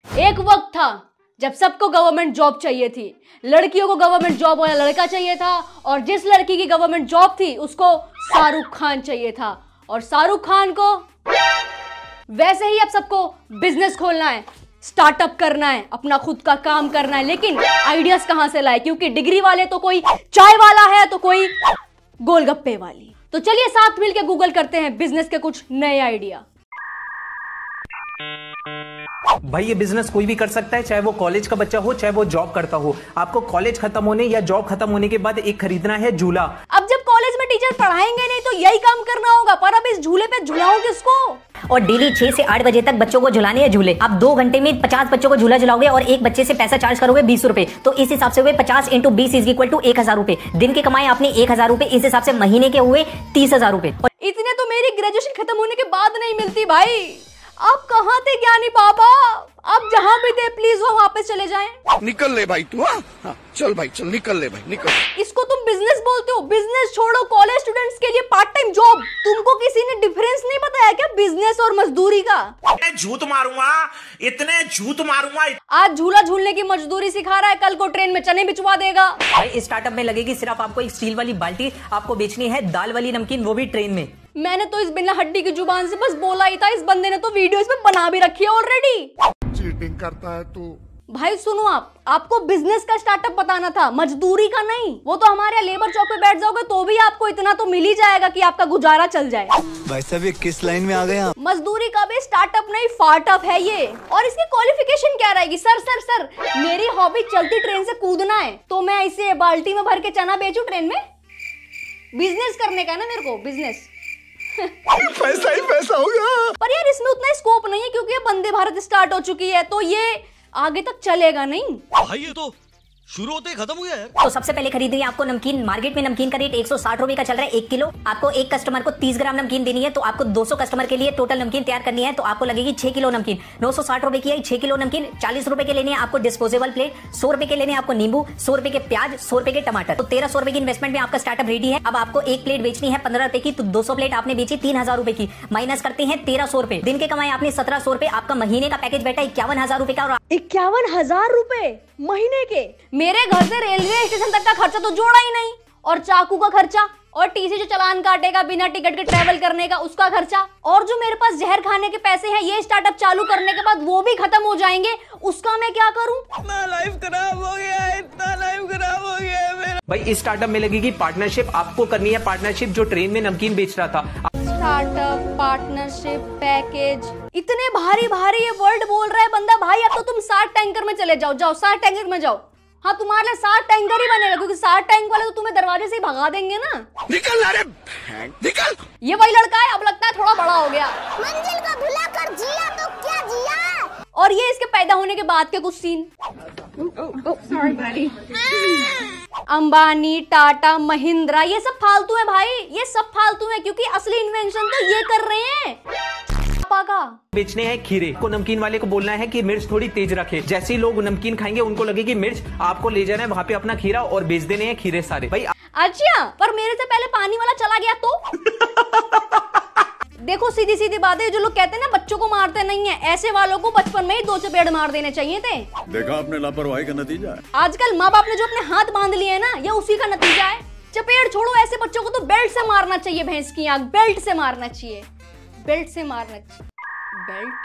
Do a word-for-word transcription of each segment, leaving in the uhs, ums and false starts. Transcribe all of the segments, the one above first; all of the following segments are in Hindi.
एक वक्त था जब सबको गवर्नमेंट जॉब चाहिए थी, लड़कियों को गवर्नमेंट जॉब वाला लड़का चाहिए था, और जिस लड़की की गवर्नमेंट जॉब थी उसको शाहरुख खान चाहिए था, और शाहरुख खान को वैसे ही अब सबको बिजनेस खोलना है, स्टार्टअप करना है, अपना खुद का काम करना है। लेकिन आइडियाज कहां से लाए, क्योंकि डिग्री वाले तो कोई चाय वाला है तो कोई गोलगप्पे वाली। तो चलिए साथ मिलकर गूगल करते हैं बिजनेस के कुछ नए आइडिया। भाई ये बिजनेस कोई भी कर सकता है, चाहे वो कॉलेज का बच्चा हो चाहे वो जॉब करता हो। आपको कॉलेज खत्म होने या जॉब खत्म होने के बाद एक खरीदना है झूला। अब जब कॉलेज में टीचर पढ़ाएंगे नहीं तो यही काम करना होगा, पर अब इस झूले पे झुलाओ किसको? और डेली छह से आठ बजे तक बच्चों को झुलाने हैं झूले। आप दो घंटे में पचास बच्चों को झूला झुलाओगे और एक बच्चे से पैसा चार्ज करोगे बीस रुपए, तो इस हिसाब से हुए पचास इंटू बीस इज इक्वल टू एक हजार रुपए। दिन के कमाए आपने एक हजार रुपए, इस हिसाब से महीने के हुए तीस हजार रुपए। इतने तो मेरी ग्रेजुएशन खत्म होने के बाद नहीं मिलती भाई। आप कहाँ थे ज्ञानी बाबा? आप जहाँ भी थे प्लीज वो वापस चले जाएं। निकल ले भाई तू। हाँ हाँ चल भाई चल निकल ले भाई निकल। इसको तुम बिजनेस बोलते हो? बिजनेस छोड़ो, कॉलेज स्टूडेंट्स के लिए पार्ट टाइम जॉब। तुमको किसी ने डिफरेंस नहीं बताया क्या बिजनेस और मजदूरी का? झूठ मारूंगा, इतने झूठ मारूंगा। आज झूला झूलने की मजदूरी सिखा रहा है, कल को ट्रेन में चने बिचवा देगा। भाई स्टार्टअप में लगेगी सिर्फ आपको एक स्टील वाली बाल्टी, आपको बेचनी है दाल वाली नमकीन, वो भी ट्रेन में। मैंने तो इस बिना हड्डी की जुबान से बस बोला ही था, इस बंदे ने तो वीडियो इसमें बना भी रखी है ऑलरेडी। चीटिंग करता है तू। भाई सुनो, आप आपको बिजनेस का स्टार्टअप बताना था, मजदूरी का नहीं। वो तो हमारे लेबर चौक पे बैठ जाओगे तो भी आपको इतना तो मिल ही जाएगा कि आपका गुजारा चल जाए। भाई साहब ये किस लाइन में आ गए आप? मजदूरी का भी स्टार्टअप नहीं फार्टअप है ये। और इसकी क्वालिफिकेशन क्या रहेगी? सर सर सर मेरी हॉबी चलती ट्रेन से कूदना है, तो मैं इसे बाल्टी में भर के चना बेचूं ट्रेन में? बिजनेस करने का है ना मेरे को, बिजनेस। पैसा ही पैसा होगा। पर यार इसमें उतना स्कोप नहीं है, क्योंकि ये वंदे भारत स्टार्ट हो चुकी है, तो ये आगे तक चलेगा नहीं। भाई ये तो शुरू होते ही खत्म हो गया है। तो सबसे पहले खरीदिए आपको नमकीन। मार्केट में नमकीन का रेट एक सौ साठ रुपए का चल रहा है एक किलो। आपको एक कस्टमर को तीस ग्राम नमकीन देनी है, तो आपको दो सौ कस्टमर के लिए टोटल नमकीन तैयार करनी है, तो आपको लगेगी छह किलो नमकीन। नौ सौ साठ रुपए की है छह किलो नमकीन। चालीस रुपए के लेने हैं आपको डिस्पोजेबल प्लेट, सौ रुपए के लेने आपको नींबू, सौ रुपए के प्याज, सौ रुपए के टमाटर। तो तेरह सौ रुपए की इन्वेस्टमेंट में आपका स्टार्टअप रेडी है। अब आपको एक प्लेट बेचनी है पंद्रह रुपए की, तो दो सौ प्लेट आपने बेची तीन हजार रुपए की, माइनस करते हैं तेरह सौ रुपए। दिन के कमाए आपने सत्रह सौ रुपए, आपका महीने का पैकेज बैठा इक्यावन हजार रुपए का। और इक्यावन हजार रुपए महीने के? मेरे घर से रेलवे स्टेशन तक का खर्चा तो जोड़ा ही नहीं, और चाकू का खर्चा, और टीसी जो चालान काटेगा बिना टिकट के ट्रैवल करने का उसका खर्चा, और जो मेरे पास जहर खाने के पैसे हैं ये स्टार्टअप चालू करने के बाद वो भी खत्म हो जाएंगे, उसका मैं क्या करूं? इतना लाइफ खराब हो गया है, इतना लाइफ खराब हो गया है मेरा। भाई इस स्टार्टअप में लगेगी पार्टनरशिप। आपको करनी है पार्टनरशिप जो ट्रेन में नमकीन बेच रहा था। स्टार्टअप, पार्टनरशिप, पैकेज, इतने भारी भारी ये वर्ड बोल रहा है बंदा। भाई अब तो तुम सार्क टैंकर में चले जाओ, जाओ सार्क टैंकर में जाओ। हाँ तुम्हारे लिए सार्क टैंकर ही बनेगा, क्योंकि सार्क टैंक वाले तो तुम्हें दरवाजे से ही भगा देंगे ना। निकल रे निकल। ये वही लड़का है, अब लगता है थोड़ा बड़ा हो गया। मंजिल को भुलाकर जिया तो क्या जिया। और ये इसके पैदा होने के बाद के कुछ सीन। सॉरी बड़ी। अंबानी, टाटा, महिंद्रा, ये सब फालतू है भाई, ये सब फालतू है, क्योंकि असली इन्वेंशन तो ये कर रहे हैं। का बेचने हैं खीरे को। नमकीन वाले को बोलना है कि मिर्च थोड़ी तेज रखे। जैसे ही लोग नमकीन खाएंगे उनको लगेगी मिर्च, आपको ले जाना है वहाँ पे अपना खीरा और बेच देने हैं खीरे सारे। भाई अच्छा, पर मेरे से पहले पानी वाला चला गया तो? देखो सीधी सीधी बात है, जो लोग कहते हैं ना बच्चों को मारते नहीं है, ऐसे वालों को बचपन में ही दो चपेड़ मार देने चाहिए थे। देखा आपने लापरवाही का नतीजा है। आजकल माँ बाप ने जो अपने हाथ बांध लिए है ना, ये उसी का नतीजा है। चपेड़ छोड़ो, ऐसे बच्चों को तो बेल्ट से मारना चाहिए, भैंस की आंख, बेल्ट से मारना चाहिए, बेल्ट से मारना चाहिए। बेल्ट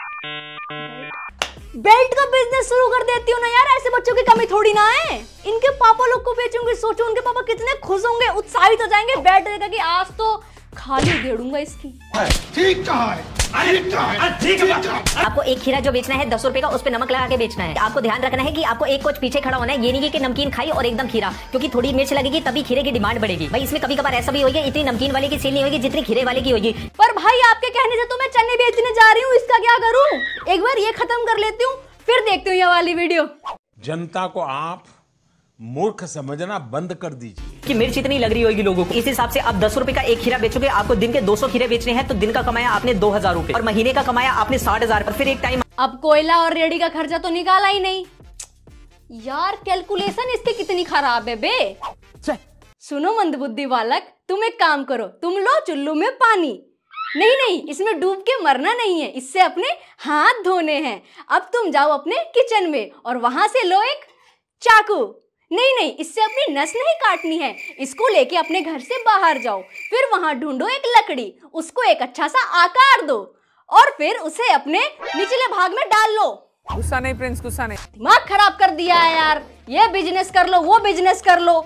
बेल्ट का बिजनेस शुरू कर देती हूँ ना यार, ऐसे बच्चों की कमी थोड़ी ना है। इनके पापा लोग को बेचूंगी, सोचो उनके पापा कितने खुश होंगे, उत्साहित हो जाएंगे। बेल्ट देखा कि आज तो खाली देड़ूंगा इसकी। ठीक कहा है, ठीक कहा है, ठीक कहा है। आपको एक खीरा जो बेचना है दस रुपए का, उस पे नमक लगा के बेचना है। आपको ध्यान रखना है कि आपको एक कोच पीछे खड़ा होना है, ये नहीं कि नमकीन खाई और एकदम खीरा, क्योंकि थोड़ी मिर्च लगेगी तभी खीरे की डिमांड बढ़ेगी। भाई इसमें कभी कभार ऐसा भी होगी, इतनी नमकीन वाले की सेल नहीं होगी जितनी खीरे वाले की होगी। पर भाई आपके कहने से तो मैं चने बेचने जा रही हूँ, इसका क्या करूँ? एक बार ये खत्म कर लेती हूँ, फिर देखती हूँ ये वाली वीडियो। जनता को आप मूर्ख समझना बंद कर दीजिए कि मिर्च इतनी लग रही होगी लोगों को। इस हिसाब से आप दस रुपए का एक खीरा बेचोगे, आपको दिन के दो सौ खीरे बेचने हैं, तो दिन का कमाया आपने दो हजार रुपए और महीने का कमाया आपने साठ हजार। पर फिर एक टाइम अब कोयला और रेडी का खर्चा तो निकाला ही नहीं यार। कैलकुलेशन इसकी कितनी खराब है बे। सुनो मंदबुद्धि बालक, तुम एक काम करो, तुम लो चुल्लू में पानी, नहीं नहीं, इसमें डूब के मरना नहीं है, इससे अपने हाथ धोने हैं। अब तुम जाओ अपने किचन में और वहां से लो एक चाकू। नहीं नहीं, इससे अपनी नस नहीं काटनी है, इसको लेके अपने घर से बाहर जाओ, फिर वहां ढूंढो एक लकड़ी, उसको एक अच्छा सा आकार दो और फिर उसे अपने निचले भाग में डाल लो। गुस्सा नहीं प्रिंस, गुस्सा नहीं। दिमाग खराब कर दिया है यार, ये बिजनेस कर लो, वो बिजनेस कर लो।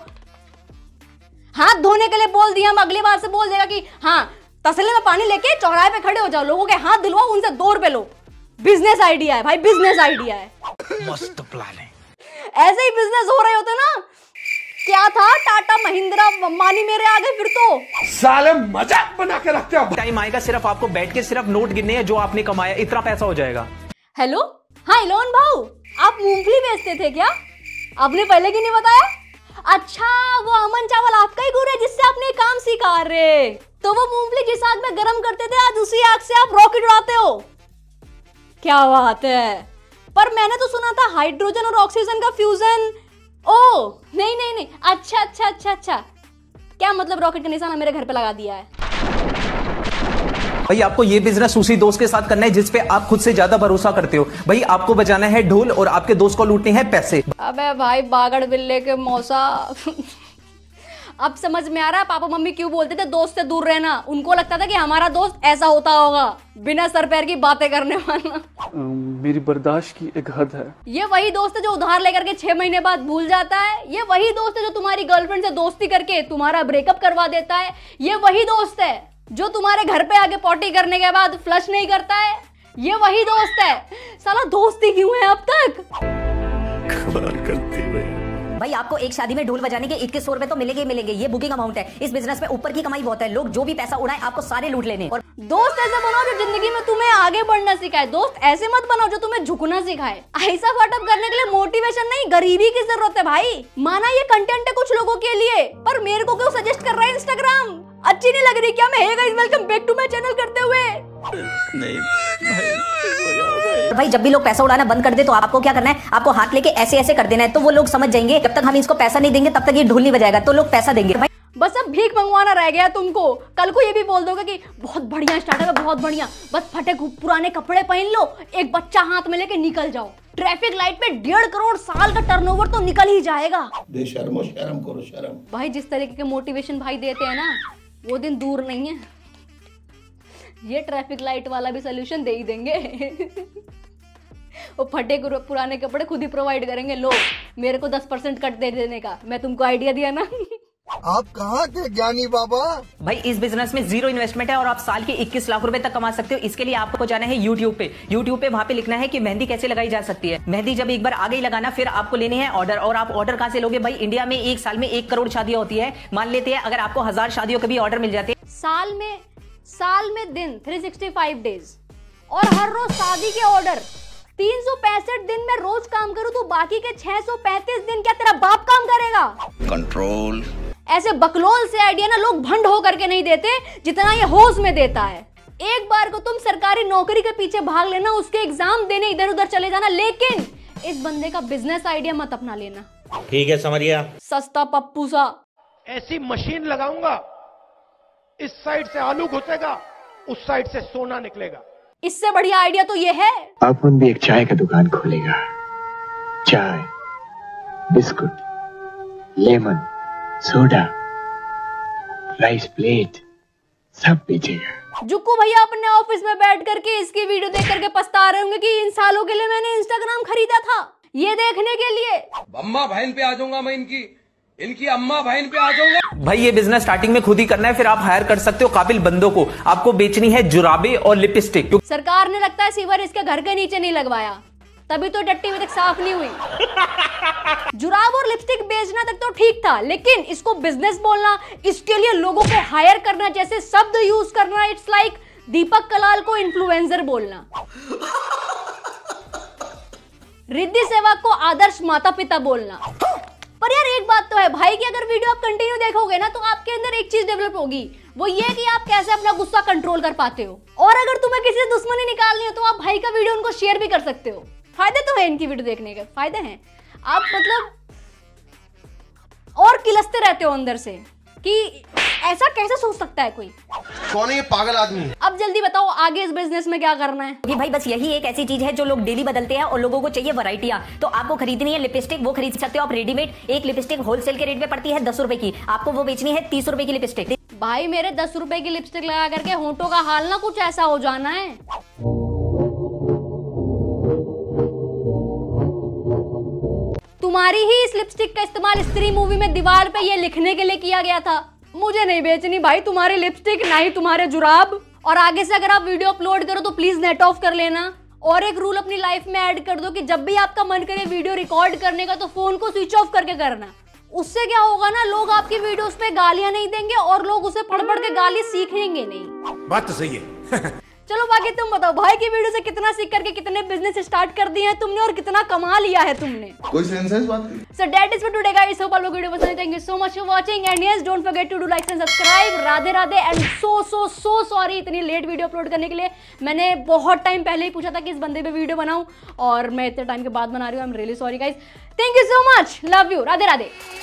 हाथ धोने के लिए बोल दिया, हम अगली बार से बोल देगा कि हाँ तसले में पानी लेके चौराहे पे खड़े हो जाओ, लोगों के हाथ धुलवाओ, उनसे दो रुपए लो। बिजनेस आइडिया है भाई, बिजनेस आइडिया है। मस्त प्लान है। ऐसे ही बिजनेस हो रहे होते ना, क्या था, टाटा महिंद्रा अंबानी मेरे आ गए फिर तो। साले मजाक बना के रखते हो। टाइम आएगा सिर्फ आपको बैठ के सिर्फ नोट गिनने हैं जो आपने कमाया, इतना पैसा हो जाएगा। हेलो, हाँ इलोन भाऊ, आप मूंगफली बेचते थे क्या? आपने पहले क्यों नहीं बताया? अच्छा, वो अमन चावल आपका ही गुरु है जिससे आपने काम सीखा रे। तो वो मूंगफली जिस आग में गरम करते थे, आज उसी आग से आप रॉकेट उड़ाते हो। क्या बात है। पर मैंने तो सुना था हाइड्रोजन और ऑक्सीजन का फ्यूजन। ओ नहीं नहीं नहीं, अच्छा अच्छा अच्छा अच्छा, क्या मतलब रॉकेट का निशाना मेरे घर पे लगा दिया है। भाई आपको ये बिजनेस उसी दोस्त के साथ करना है जिस पे आप खुद से ज्यादा भरोसा करते हो। भाई आपको बजाना है ढोल और आपके दोस्त को लूटने हैं पैसे। अबे भाई बागड़ बिल्ले के मौसा अब समझ में आ रहा है पापा मम्मी क्यों बोलते थे दोस्त से दूर रहना। उनको लगता था कि हमारा दोस्त ऐसा होता होगा, बिना सर पैर की बातें करने वाला। मेरी बर्दाश्त की एक हद है। ये वही दोस्त है जो उधार लेकर के छह महीने बाद भूल जाता है। ये वही दोस्त है जो तुम्हारी गर्लफ्रेंड से दोस्ती करके तुम्हारा ब्रेकअप करवा देता है। ये वही दोस्त है जो तुम्हारे घर पे आके पॉटी करने के बाद फ्लश नहीं करता है। ये वही दोस्त है। साला दोस्ती क्यों है अब तक? कमाल करती है भाई। आपको एक शादी में ढोल बजाने के इक्कीस सौ रुपए तो मिलेंगे ही मिलेंगे, ये बुकिंग अमाउंट है। इस बिजनेस में ऊपर की कमाई बहुत है, लोग जो भी पैसा उड़ाए आपको सारे लूट लेने। और दोस्त ऐसे बनाओ जो जिंदगी में तुम्हें आगे बढ़ना सिखाए। दोस्त ऐसे मत बनाओ जो तुम्हें झुकना सिखाए। ऐसा फटअप करने के लिए मोटिवेशन नहीं, गरीबी की जरूरत है भाई। माना ये कंटेंट है कुछ लोगों के लिए, पर मेरे को क्यों सजेस्ट कर रहा है इंस्टाग्राम? अच्छी नहीं लग रही क्या मैं? Hey guys, welcome back to my channel करते हुए। नहीं भाई, भाई जब भी लोग पैसा उड़ाना बंद कर दे तो आपको क्या करना है, आपको हाथ लेके ऐसे ऐसे कर देना है, तो वो लोग समझ जाएंगे जब तक हम इसको पैसा नहीं देंगे तब तक ये ढोल नहीं बजाएगा, तो लोग पैसा देंगे। भाई बस अब भीख मंगवाना रह गया तुमको। कल को ये भी बोल दोगे कि बहुत बढ़िया स्टार्टअप है, बहुत बढ़िया, बस फटे पुराने कपड़े पहन लो, एक बच्चा हाथ में लेके निकल जाओ। ट्रैफिक लाइट पे डेढ़ करोड़ साल का टर्नओवर तो निकल ही जाएगा। बेशर्मो, शर्म करो शर्म। भाई जिस तरीके के मोटिवेशन भाई देते हैं ना, वो दिन दूर नहीं है। ये ट्रैफिक लाइट वाला भी सोल्यूशन दे ही देंगे। वो फटे पुराने कपड़े खुद ही प्रोवाइड करेंगे। लो मेरे को दस परसेंट कट दे देने का, मैं तुमको आइडिया दिया ना। आप कहाँ थे ज्ञानी बाबा? भाई इस बिजनेस में जीरो इन्वेस्टमेंट है और आप साल के इक्कीस लाख रुपए तक कमा सकते हो। इसके लिए आपको जाना है यूट्यूब पे। यूट्यूब पे वहां पे लिखना है कि मेहंदी कैसे लगाई जा सकती है। मेहंदी जब एक बार आ गई लगाना, फिर आपको लेने हैं ऑर्डर। और आप ऑर्डर कहां से लोगे? भाई इंडिया में एक साल में एक करोड़ शादियां होती है। मान लेते हैं अगर आपको हजार शादियों के भी ऑर्डर मिल जाते हैं। साल में साल में दिन तीन सौ पैंसठ डेज और हर रोज शादी के ऑर्डर। तीन सौ पैंसठ दिन में रोज काम करूं तो बाकी के छह सौ पैंतीस दिन क्या तेरा बाप काम करेगा? कंट्रोल। ऐसे बकलोल से आइडिया ना लोग भंड हो करके नहीं देते जितना ये होश में देता है। एक बार को तुम सरकारी नौकरी के पीछे भाग लेना, उसके एग्जाम देने इधर उधर चले जाना, लेकिन इस बंदे का बिजनेस आइडिया मत अपना लेना। ठीक है समझिया। सस्ता पप्पू सा। ऐसी मशीन लगाऊंगा, इस साइड से आलू घुसेगा, उस साइड से सोना निकलेगा। इससे बढ़िया आइडिया तो ये है, अपन भी एक चाय का दुकान खोलेगा। चाय, biscuit, lemon, soda, rice plate सब बेचेगा। जुक्कू भैया अपने ऑफिस में बैठ करके इसकी वीडियो देख करके पछता रहे होंगे कि इन सालों के लिए मैंने इंस्टाग्राम खरीदा था, ये देखने के लिए। अम्मा बहन पे आ जाऊंगा मैं, इनकी इनकी अम्मा बहन पे आ जाऊंगा। भाई ये बिजनेस स्टार्टिंग में खुद ही करना है, फिर आप हायर कर सकते हो काबिल बंदों को। आपको बेचनी है जुराबे और लिपस्टिक। सरकार ने लगता है सीवर इसके घर के नीचे नहीं लगवाया, तभी तो टट्टी अभी तक साफ नहीं हुई। जुराब और लिपस्टिक बेचना तक तो ठीक था, लेकिन इसको बिजनेस बोलना, इसके लिए लोगों को हायर करना, जैसे शब्द यूज करना, इट्स लाइक दीपक कलाल को इन्फ्लुएंसर बोलना, रिद्धि सहवाग को आदर्श माता पिता बोलना। पर यार एक बात तो है भाई कि अगर वीडियो आप कंटिन्यू देखोगे ना तो आपके अंदर एक चीज डेवलप होगी, वो ये कि आप कैसे अपना गुस्सा कंट्रोल कर पाते हो। और अगर तुम्हें किसी से दुश्मनी निकालनी हो तो आप भाई का वीडियो उनको शेयर भी कर सकते हो। फायदे तो है इनकी वीडियो देखने के, फायदे हैं। आप मतलब और किलसते रहते हो अंदर से, कि ऐसा कैसे सोच सकता है कोई? कौन है ये पागल आदमी? अब जल्दी बताओ आगे इस बिजनेस में क्या करना है? कि भाई बस यही एक ऐसी चीज है जो लोग डेली बदलते हैं और लोगों को चाहिए वैरायटियां। तो आपको खरीदनी है लिपस्टिक, वो खरीद सकते हो आप रेडीमेड। एक लिपस्टिक होलसेल के रेट में पड़ती है दस रुपए की, आपको वो बेचनी है तीस रुपए की लिपस्टिक। भाई मेरे दस रुपए की लिपस्टिक लगा करके होंठों का हाल ना कुछ ऐसा हो जाना है। तुम्हारी ही इस लिपस्टिक का इस्तेमाल स्त्री मूवी में दीवार पे ये लिखने के लिए किया गया था, मुझे नहीं बेचनी भाई तुम्हारी लिपस्टिक, ना ही तुम्हारे जुराब। और आगे से अगर आप वीडियो अपलोड करो तो प्लीज नेट ऑफ कर लेना। और एक रूल अपनी लाइफ में ऐड कर दो कि जब भी आपका मन करे वीडियो रिकॉर्ड करने का तो फोन को स्विच ऑफ करके करना। उससे क्या होगा ना, लोग आपकी वीडियोस पे गालियां नहीं देंगे और लोग उसे पढ़ पढ़ के गाली सीखेंगे नहीं। बात तो सही है। चलो बाकी तुम बताओ भाई की वीडियो से कितना सीख करके कितने बिजनेस स्टार्ट कर दिए हैं तुमने और कितना कमा लिया है तुमने? कोई सेंस है इस बात की? So that is for today guys, hope आप लोगों को वीडियो पसंद आई। Thank you so much for watching and yes don't forget to do like and subscribe. Radhe Radhe and so so so sorry इतनी लेट वीडियो अपलोड करने के लिए। मैंने बहुत टाइम पहले ही पूछा था कि इस बंदे पे वीडियो बनाऊं और मैं इतने टाइम के बाद बना रही हूं। I am really sorry guys, thank you so much, love you, Radhe Radhe.